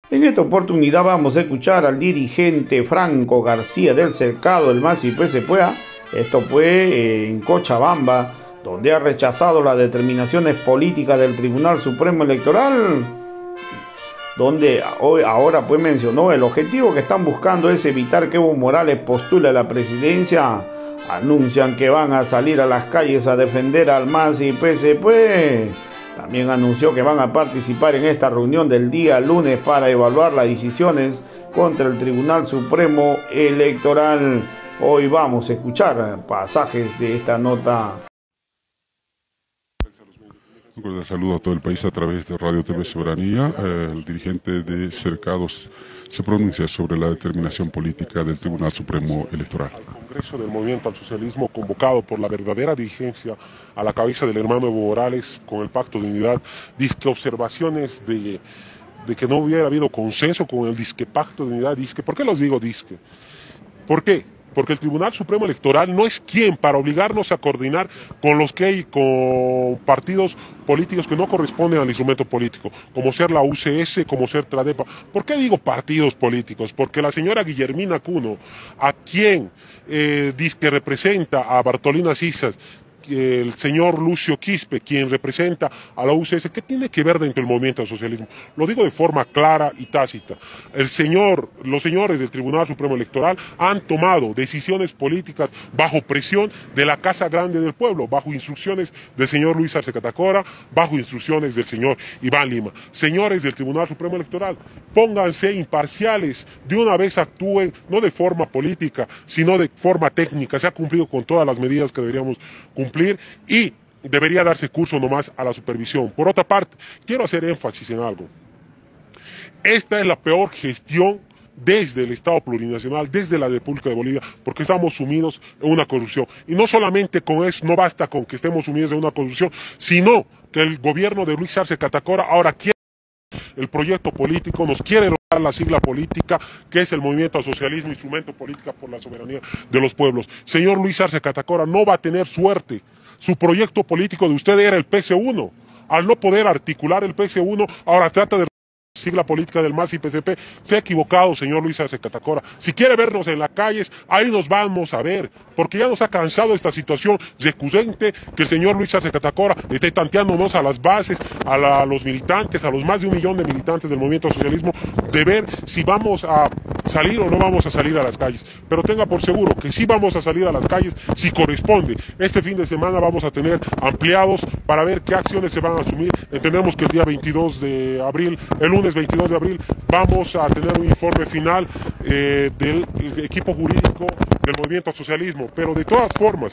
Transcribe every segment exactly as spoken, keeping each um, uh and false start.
En esta oportunidad vamos a escuchar al dirigente Franco García del Cercado, el MAS y P S P A. Esto fue en Cochabamba, donde ha rechazado las determinaciones políticas del Tribunal Supremo Electoral, donde hoy, ahora pues mencionó el objetivo que están buscando es evitar que Evo Morales postule a la presidencia. Anuncian que van a salir a las calles a defender al MAS y P S P. También anunció que van a participar en esta reunión del día lunes para evaluar las decisiones contra el Tribunal Supremo Electoral. Hoy vamos a escuchar pasajes de esta nota. Un cordial saludo a todo el país a través de Radio T V Soberanía. Eh, el dirigente de Cercados se pronuncia sobre la determinación política del Tribunal Supremo Electoral. Al Congreso del Movimiento al Socialismo, convocado por la verdadera dirigencia a la cabeza del hermano Evo Morales con el Pacto de Unidad, disque observaciones de, de que no hubiera habido consenso con el disque Pacto de Unidad, disque. ¿Por qué los digo disque? ¿Por qué? Porque el Tribunal Supremo Electoral no es quien para obligarnos a coordinar con los que hay, con partidos políticos que no corresponden al instrumento político, como ser la U C S, como ser Tradepa. ¿Por qué digo partidos políticos? Porque la señora Guillermina Cuno, a quien eh, dice que representa a Bartolina Sisas, el señor Lucio Quispe, quien representa a la U C S, ¿qué tiene que ver dentro del movimiento al socialismo? Lo digo de forma clara y tácita. El señor, los señores del Tribunal Supremo Electoral han tomado decisiones políticas bajo presión de la Casa Grande del Pueblo, bajo instrucciones del señor Luis Arce Catacora, bajo instrucciones del señor Iván Lima. Señores del Tribunal Supremo Electoral, pónganse imparciales, de una vez actúen, no de forma política, sino de forma técnica. Se ha cumplido con todas las medidas que deberíamos cumplir y debería darse curso nomás a la supervisión. Por otra parte, quiero hacer énfasis en algo. Esta es la peor gestión desde el Estado plurinacional, desde la República de Bolivia, porque estamos sumidos en una corrupción. Y no solamente con eso, no basta con que estemos sumidos en una corrupción, sino que el gobierno de Luis Arce Catacora ahora quiere el proyecto político, nos quiere robar la sigla política, que es el Movimiento al Socialismo, instrumento político por la soberanía de los pueblos. Señor Luis Arce Catacora, no va a tener suerte. Su proyecto político de usted era el P S uno. Al no poder articular el P S uno, ahora trata de sigla política del MAS y P S P. Se ha equivocado, señor Luis Arce Catacora. Si quiere vernos en las calles, ahí nos vamos a ver, porque ya nos ha cansado esta situación recurrente que el señor Luis Arce Catacora esté tanteándonos a las bases, a, la, a los militantes, a los más de un millón de militantes del movimiento al socialismo, de ver si vamos a salir o no vamos a salir a las calles. Pero tenga por seguro que sí vamos a salir a las calles si corresponde. Este fin de semana vamos a tener ampliados para ver qué acciones se van a asumir. Entendemos que el día veintidós de abril, el lunes veintidós de abril, vamos a tener un informe final eh, del equipo jurídico del movimiento al socialismo. Pero de todas formas,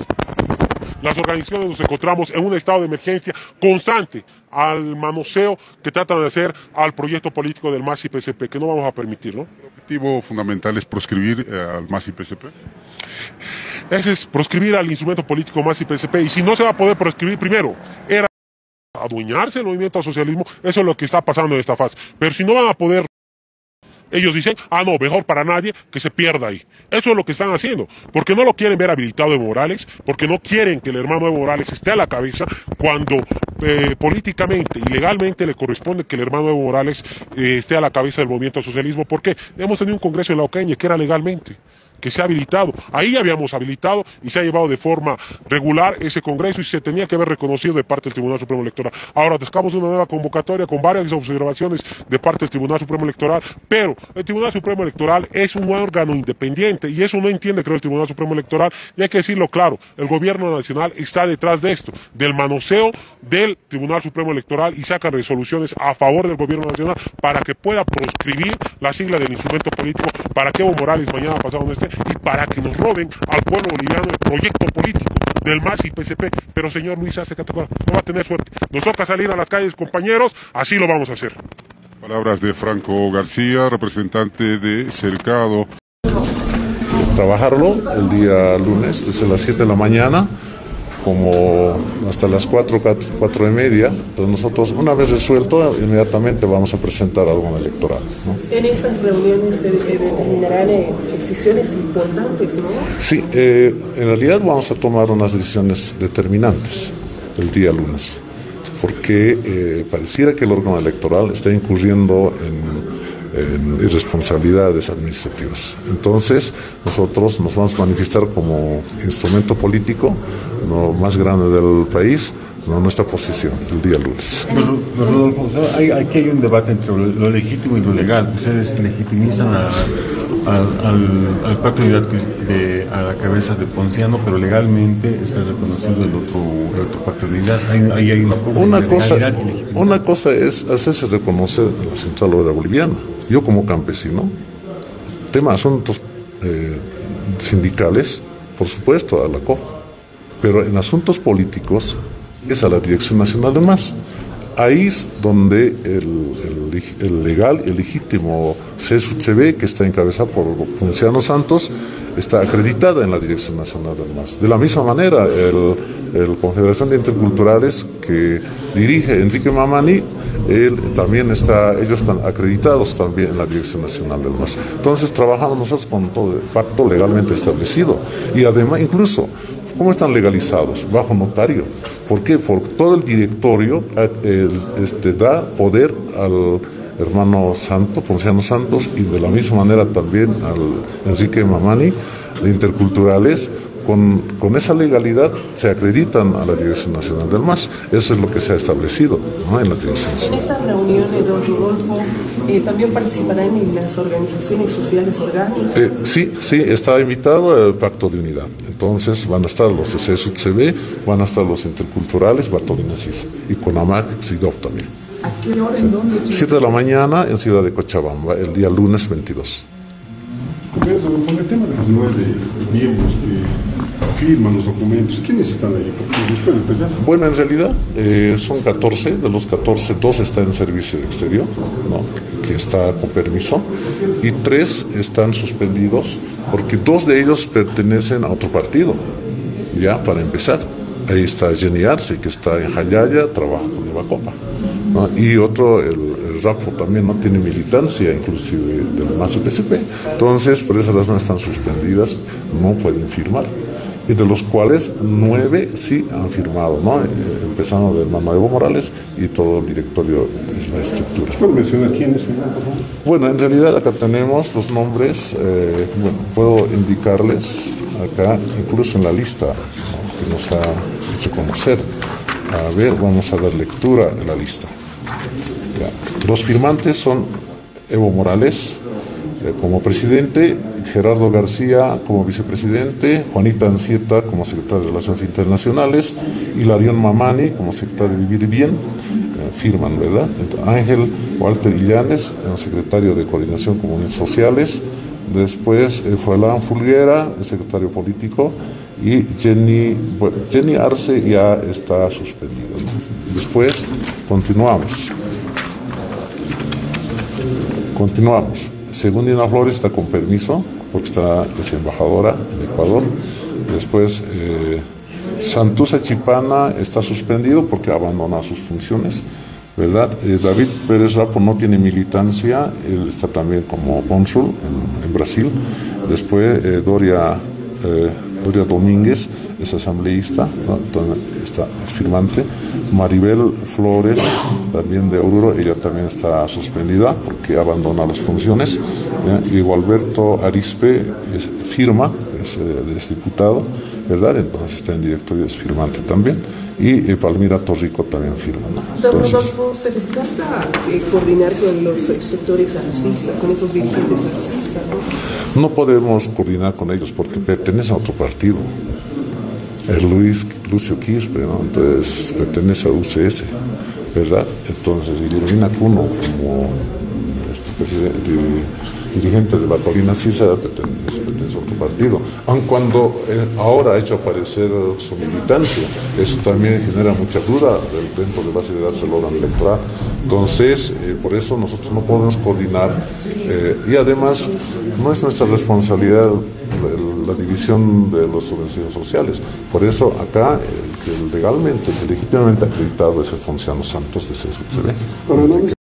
las organizaciones nos encontramos en un estado de emergencia constante al manoseo que tratan de hacer al proyecto político del MAS y P S P, que no vamos a permitir, ¿no? El objetivo fundamental es proscribir eh, al MAS y P S P. Ese es proscribir al instrumento político MAS y P S P, y si no se va a poder proscribir, primero, era adueñarse del movimiento al socialismo. Eso es lo que está pasando en esta fase. Pero si no van a poder, ellos dicen, ah no, mejor para nadie que se pierda ahí. Eso es lo que están haciendo, porque no lo quieren ver habilitado Evo Morales, porque no quieren que el hermano Evo Morales esté a la cabeza cuando eh, políticamente y legalmente le corresponde que el hermano Evo Morales eh, esté a la cabeza del movimiento al socialismo. Porque hemos tenido un congreso en la Ocaña que era legalmente, que se ha habilitado. Ahí habíamos habilitado y se ha llevado de forma regular ese congreso y se tenía que haber reconocido de parte del Tribunal Supremo Electoral. Ahora buscamos una nueva convocatoria con varias observaciones de parte del Tribunal Supremo Electoral, pero el Tribunal Supremo Electoral es un órgano independiente y eso no entiende, creo, el Tribunal Supremo Electoral, y hay que decirlo claro, el gobierno nacional está detrás de esto, del manoseo del Tribunal Supremo Electoral, y sacan resoluciones a favor del gobierno nacional para que pueda proscribir la sigla del instrumento político, para que Evo Morales mañana pasado no esté, y para que nos roben al pueblo boliviano el proyecto político del MAS y P S P. Pero señor Luis Arce Catacora no va a tener suerte. Nos toca salir a las calles, compañeros, así lo vamos a hacer. Palabras de Franco García, representante de Cercado. Trabajarlo el día lunes desde las siete de la mañana como hasta las cuatro, cuatro y media. Entonces nosotros, una vez resuelto, inmediatamente vamos a presentar algo electoral, ¿no? En estas reuniones se determinarán eh, decisiones importantes, ¿no? Sí, eh, en realidad vamos a tomar unas decisiones determinantes el día lunes, porque eh, pareciera que el órgano electoral está incurriendo en en irresponsabilidades administrativas. Entonces, nosotros nos vamos a manifestar como instrumento político, no más grande del país, no nuestra posición el día lunes. Don Rodolfo, hay, aquí hay un debate entre lo, lo legítimo y lo legal. Ustedes legitimizan a, a, al, al pacto de unidad de, a la cabeza de Ponciano, pero legalmente está reconocido el otro, el otro pacto de unidad. Ahí hay, hay una, una, cosa, una cosa es hacerse reconocer la Central Obrera Boliviana. Yo como campesino, tema de asuntos eh, sindicales, por supuesto a la C O F, pero en asuntos políticos es a la Dirección Nacional del M A S. Ahí es donde el, el, el legal, el legítimo C S U C B, que está encabezado por Ponciano Santos, está acreditada en la Dirección Nacional del M A S. De la misma manera, el, el Confederación de Interculturales que dirige Enrique Mamani, él también está, ellos están acreditados también en la Dirección Nacional del M A S. Entonces trabajamos nosotros con todo el pacto legalmente establecido. Y además, incluso, ¿cómo están legalizados? Bajo notario. ¿Por qué? Porque todo el directorio eh, este, da poder al hermano Santos, Ponciano Santos, y de la misma manera también al Enrique Mamani, de Interculturales. Con, con esa legalidad se acreditan a la Dirección Nacional del M A S. Eso es lo que se ha establecido, ¿no?, en la Dirección Nacional. En estas reuniones, don Rodolfo, eh, ¿también participarán en las organizaciones sociales orgánicas? Eh, sí, sí, está invitado el Pacto de Unidad. Entonces van a estar los de C S U C B, van a estar los interculturales, Bartolinacis, y CONAMAC, SIDOP también. ¿A qué hora? ¿En dónde? siete de la mañana en Ciudad de Cochabamba, el día lunes veintidós. Con el tema de los nueve miembros que firman los documentos, ¿quiénes están ahí? Bueno, en realidad eh, son catorce, de los catorce, dos están en servicio exterior, ¿no?, que está con permiso, y tres están suspendidos porque dos de ellos pertenecen a otro partido, ya para empezar. Ahí está Jenny Arce, que está en Jayaya, trabaja con Ibacopa, ¿no?, y otro, el, el Rapo también no tiene militancia, inclusive del M A S y P C P. Entonces, por esas razones están suspendidas, no pueden firmar. Y de los cuales nueve sí han firmado, ¿no?, eh, empezando del hermano Evo Morales y todo el directorio de la estructura. ¿Puedo mencionar quiénes firman, por favor? Bueno, en realidad acá tenemos los nombres, eh, bueno, puedo indicarles acá, incluso en la lista, ¿no?, que nos ha hecho conocer. A ver, vamos a dar lectura a la lista. Ya. Los firmantes son Evo Morales eh, como presidente, Gerardo García como vicepresidente, Juanita Ancieta como secretaria de Relaciones Internacionales, Hilarión Mamani como secretario de Vivir Bien, eh, firman, ¿verdad? Ángel Walter Illanes, el secretario de Coordinación Comunidades Sociales, después eh, Froilán Fulguera, el secretario político, y Jenny, bueno, Jenny Arce ya está suspendida, ¿no? Después continuamos. Continuamos. Segundina Flores está con permiso, porque está, es embajadora en Ecuador. Después, eh, Santuza Chipana está suspendido porque abandona sus funciones, ¿verdad? Eh, David Pérez Rapo no tiene militancia, él está también como cónsul en, en Brasil. Después, eh, Doria, eh, Doria Domínguez es asambleísta, ¿no?, está firmante. Maribel Flores, también de Oruro, ella también está suspendida porque abandona las funciones. ¿Ya? Y Gualberto Arispe es, firma, es, es diputado, ¿verdad? Entonces está en directorio, es firmante también. Y eh, Palmira Torrico también firma, ¿no? Don Rodolfo, ¿se descarta eh, coordinar con los sectores arcistas, con esos dirigentes arcistas, ¿no? No podemos coordinar con ellos porque pertenecen a otro partido. Es Luis Lucio Quispe, ¿no? Entonces pertenece a U C S, ¿verdad? Entonces, y Guillermina Cuno, como este presidente, dirigente de Bartolinacis, pertenece, pertenece a otro partido. Aun cuando eh, ahora ha hecho aparecer su militancia, eso también genera mucha duda dentro de base de datos del órgano electoral. Entonces, eh, por eso nosotros no podemos coordinar, eh, y además no es nuestra responsabilidad la, la división de los subvenciones sociales. Por eso acá el que legalmente, legítimamente acreditado es el Ponciano Santos de C S U C B.